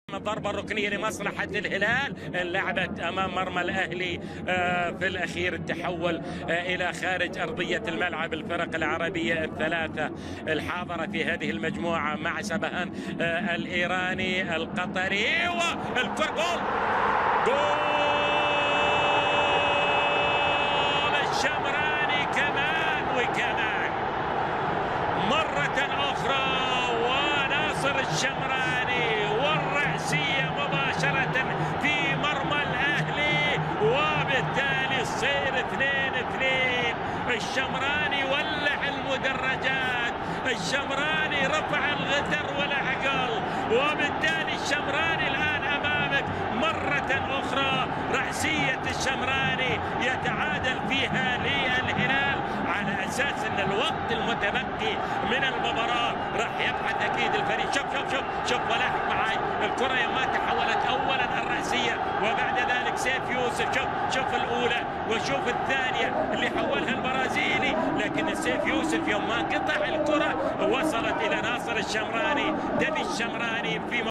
الضربة الركنية لمصلحة الهلال لعبت أمام مرمى الأهلي. في الأخير تحول إلى خارج أرضية الملعب. الفرق العربية الثلاثة الحاضرة في هذه المجموعة مع سبهان الإيراني القطري، والكرة جول الشمراني كمان وكمان مرة أخرى، وناصر الشمراني والرأسية مباشرة في مرمى الأهلي، وبالتالي الصير 2-2. الشمراني ولع المدرجات، الشمراني رفع الغتر والعقل، وبالتالي الشمراني الآن أمامك مرة أخرى. رأسية الشمراني يتعادل فيها للهلال على أساس أن الوقت المتبقي من المباراة راح يبحث أكيد الفريق. شوف ولاحق معي الكرة يوم تحولت أولا الرأسية وبعد ذلك سيف يوسف. شوف الأولى وشوف الثانية اللي حولها البرازيلي، لكن سيف يوسف يوم ما قطع الكرة وصلت إلى ناصر الشمراني. دبي الشمراني في